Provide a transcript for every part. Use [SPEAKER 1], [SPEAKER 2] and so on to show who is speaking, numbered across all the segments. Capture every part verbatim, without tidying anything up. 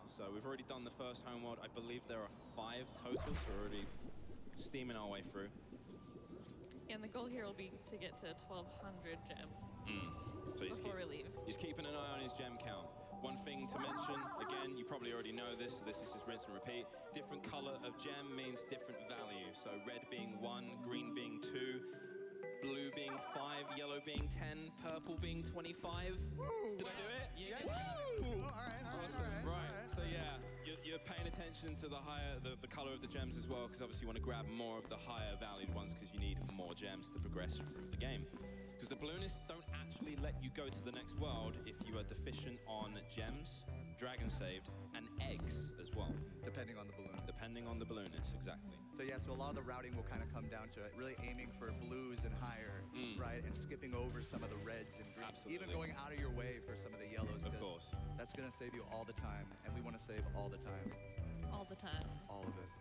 [SPEAKER 1] out. So we've already done the first homeworld. I believe there are five total, so we're already steaming our way through.
[SPEAKER 2] And the goal here will be to get to twelve hundred gems
[SPEAKER 1] mm. so he's
[SPEAKER 2] before
[SPEAKER 1] keep,
[SPEAKER 2] we leave.
[SPEAKER 1] He's keeping an eye on his gem count. One thing to mention, again, you probably already know this, so this is just rinse and repeat. Different color of gem means different value. So red being one, green being two, blue being five, yellow being ten, purple being twenty-five.
[SPEAKER 3] Woo,
[SPEAKER 1] Did
[SPEAKER 3] wow.
[SPEAKER 1] I do it?
[SPEAKER 3] Yeah, yeah. Woo! All right, all right, all right.
[SPEAKER 1] Right,
[SPEAKER 3] all right.
[SPEAKER 1] so yeah, you're, you're paying attention to the higher, the, the color of the gems as well, because obviously you want to grab more of the higher valued ones because you need more gems to progress through the game. Because the balloonists don't actually let you go to the next world if you are deficient on gems, dragon saved, and eggs as well.
[SPEAKER 3] Depending on the balloon.
[SPEAKER 1] Depending on the balloonist, exactly.
[SPEAKER 3] So yeah, so a lot of the routing will kind of come down to really aiming for blues and higher, mm. right? And skipping over some of the reds and greens.
[SPEAKER 1] Absolutely.
[SPEAKER 3] Even going out of your way for some of the yellows.
[SPEAKER 1] Of course.
[SPEAKER 3] That's going to save you all the time, and we want to save all the time.
[SPEAKER 2] All the time.
[SPEAKER 3] All of it.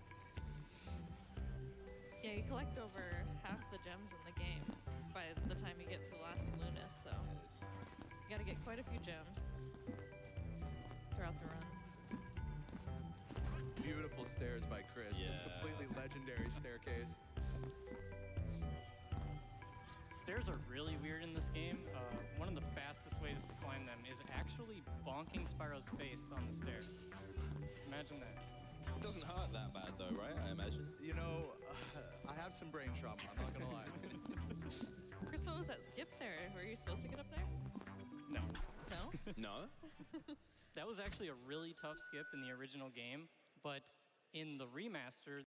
[SPEAKER 2] Yeah, you collect over half the gems in the game by the time you get to the last balloonist, so you got to get quite a few gems throughout the run.
[SPEAKER 3] Beautiful stairs by Chris.
[SPEAKER 1] Yeah.
[SPEAKER 3] This completely legendary staircase.
[SPEAKER 4] Stairs are really weird in this game. Uh, one of the fastest ways to climb them is actually bonking Spyro's face on the stair. Imagine that.
[SPEAKER 1] It doesn't hurt that bad though, right? I imagine.
[SPEAKER 3] You know, uh, I have some brain trauma, I'm not gonna lie.
[SPEAKER 2] Chris, what was that skip there? Were you supposed to get up there?
[SPEAKER 4] No.
[SPEAKER 2] No?
[SPEAKER 1] No?
[SPEAKER 4] That was actually a really tough skip in the original game, but in the remaster,